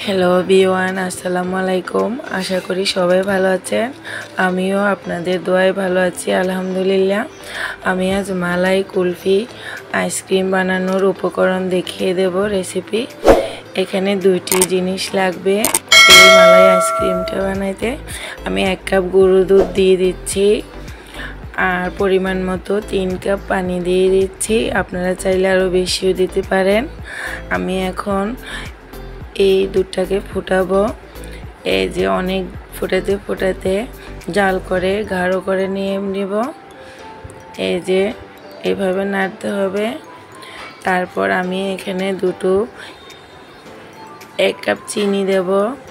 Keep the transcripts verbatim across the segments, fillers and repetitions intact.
Hello everyone, আসসালামু আলাইকুম। আশা করি সবাই ভালো আছেন। আমিও আপনাদের দোয়ায় ভালো আছি, আলহামদুলিল্লাহ। আমি আজ মালাই কুলফি আইসক্রিম বানানোর উপকরণ দেখিয়ে দেব রেসিপি। এখানে দুইটি জিনিস লাগবে এই মালাই আইসক্রিমটা বানাইতে। আমি এক কাপ গরুর দুধ দিয়ে দিচ্ছি আর পরিমাণ মতো তিন কাপ পানি দিয়ে দিচ্ছি। আপনারা চাইলে আরও বেশিও দিতে পারেন। আমি এখন এই দুধটাকে ফুটাবো। এই যে অনেক ফুটাতে ফুটাতে জাল করে গাঢ় করে নিয়ে নিব। এই যে এইভাবে নাড়তে হবে। তারপর আমি এখানে দুটো এক কাপ চিনি দেব।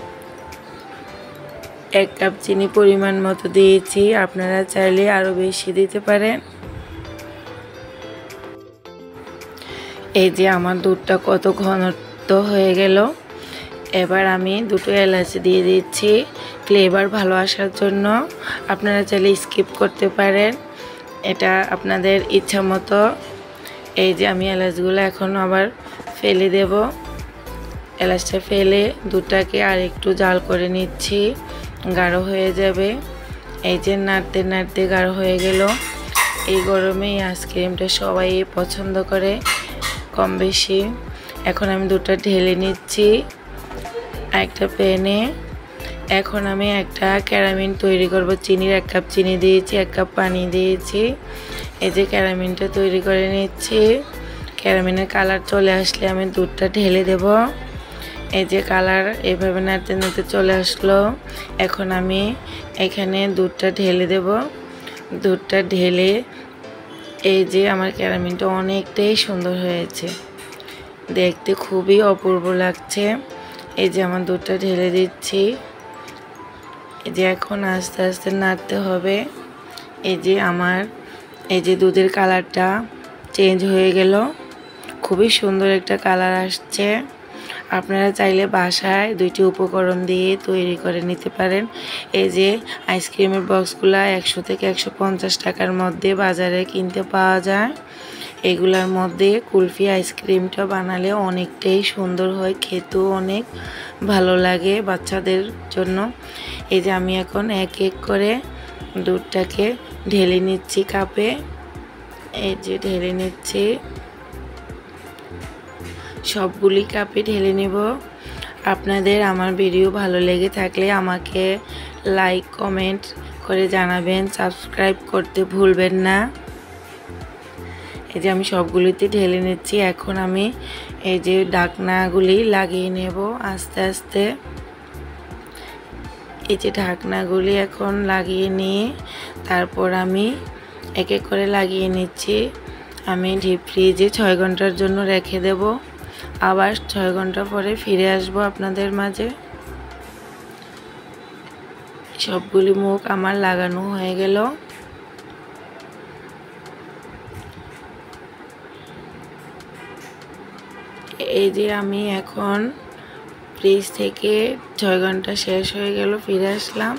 এক কাপ চিনি পরিমাণ মতো দিয়েছি, আপনারা চাইলে আরও বেশি দিতে পারেন। এই যে আমার দুধটা কত ঘনত্ব হয়ে গেল। এবার আমি দুটো এলাচ দিয়ে দিচ্ছি ফ্লেভার ভালো আসার জন্য। আপনারা চাইলে স্কিপ করতে পারেন, এটা আপনাদের ইচ্ছা মতো। এই যে আমি এলাচগুলো এখন আবার ফেলে দেব। এলাচটা ফেলে দুধটাকে আর একটু জাল করে নিচ্ছি, গাঢ় হয়ে যাবে। এই যে নাড়তে নাড়তে গাঢ় হয়ে গেল। এই গরমে এই আইসক্রিমটা সবাই পছন্দ করে কম বেশি। এখন আমি দুধটা ঢেলে নিচ্ছি একটা প্যানে। এখন আমি একটা ক্যারামেল তৈরি করব। চিনির এক কাপ চিনি দিয়েছি, এক কাপ পানি দিয়েছি। এই যে ক্যারামেলটা তৈরি করে নিচ্ছি। ক্যারামেলের কালার চলে আসলে আমি দুধটা ঢেলে দেব। এই যে কালার এইভাবে নাড়তে নাড়তে চলে আসলো। এখন আমি এখানে দুধটা ঢেলে দেব। দুধটা ঢেলে এই যে আমার ক্যারামেলটা অনেকটাই সুন্দর হয়েছে, দেখতে খুবই অপূর্ব লাগছে। এই যে আমার দুধটা ঢেলে দিচ্ছি। এই যে এখন আস্তে আস্তে নাড়তে হবে। এই যে আমার এই যে দুধের কালারটা চেঞ্জ হয়ে গেল, খুবই সুন্দর একটা কালার আসছে। আপনারা চাইলে বাসায় দুইটি উপকরণ দিয়ে তৈরি করে নিতে পারেন। এই যে আইসক্রিমের বক্সগুলা একশো থেকে একশো পঞ্চাশ টাকার মধ্যে বাজারে কিনতে পাওয়া যায়। এগুলার মধ্যে কুলফি আইসক্রিমটা বানালে অনেকটাই সুন্দর হয়, খেতেও অনেক ভালো লাগে বাচ্চাদের জন্য। এই যে আমি এখন এক এক করে দুধটাকে ঢেলে নিচ্ছি কাপে। এই যে ঢেলে নিচ্ছি, সবগুলি কাপে ঢেলে নেব। আপনাদের আমার ভিডিও ভালো লেগে থাকলে আমাকে লাইক কমেন্ট করে জানাবেন, সাবস্ক্রাইব করতে ভুলবেন না। এই যে আমি সবগুলিতে ঢেলে নিচ্ছি। এখন আমি এই যে ঢাকনাগুলি লাগিয়ে নেব আস্তে আস্তে। এই যে ঢাকনাগুলি এখন লাগিয়ে নিয়ে তারপর আমি এক এক করে লাগিয়ে নিচ্ছি। আমি ডিপ ফ্রিজে ছয় ঘন্টার জন্য রেখে দেব। আবার ছয় ঘন্টা পরে ফিরে আসব আপনাদের মাঝে। সবগুলি মুখ আমার লাগানো হয়ে গেল। এই যে আমি এখন ফ্রিজ থেকে ছয় ঘন্টা শেষ হয়ে গেল, ফিরে আসলাম।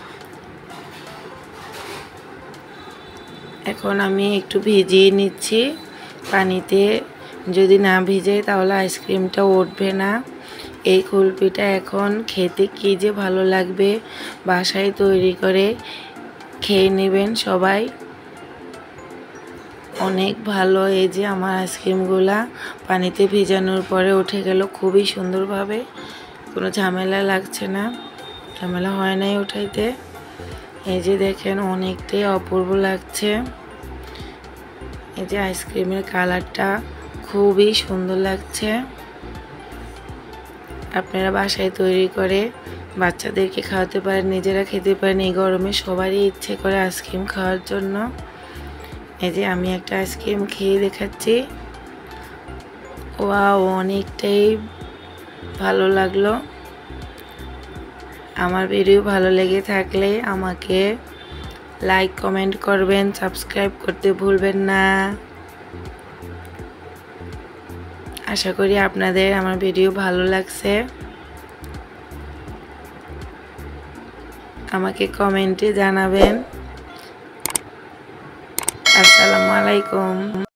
এখন আমি একটু ভিজিয়ে নিচ্ছি পানিতে। যদি না ভিজে তাহলে আইসক্রিমটা উঠবে না। এই কুলফিটা এখন খেতে কী যে ভালো লাগবে, বাসায় তৈরি করে খেয়ে নেবেন সবাই, অনেক ভালো। এই যে আমার আইসক্রিমগুলা পানিতে ভিজানোর পরে উঠে গেল খুবই সুন্দরভাবে, কোনো ঝামেলা লাগছে না, ঝামেলা হয় নাই উঠাইতে। এই যে দেখেন অনেকটাই অপূর্ব লাগছে। এই যে আইসক্রিমের কালারটা খুবই সুন্দর লাগছে। আপনারা বাসায় তৈরি করে বাচ্চাদেরকে খাওয়াতে পারেন, নিজেরা খেতে পারেন। এই গরমে সবারই ইচ্ছে করে আইসক্রিম খাওয়ার জন্য। এই যে আমি একটা আইসক্রিম খেয়ে দেখাচ্ছি। ওয়াও, অনেকটাই ভালো লাগলো। আমার ভিডিও ভালো লেগে থাকলে আমাকে লাইক কমেন্ট করবেন, সাবস্ক্রাইব করতে ভুলবেন না। আশা করি আপনাদের আমার ভিডিও ভালো লাগছে। আমাকে কমেন্টে জানাবেন। আসসালামু আলাইকুম।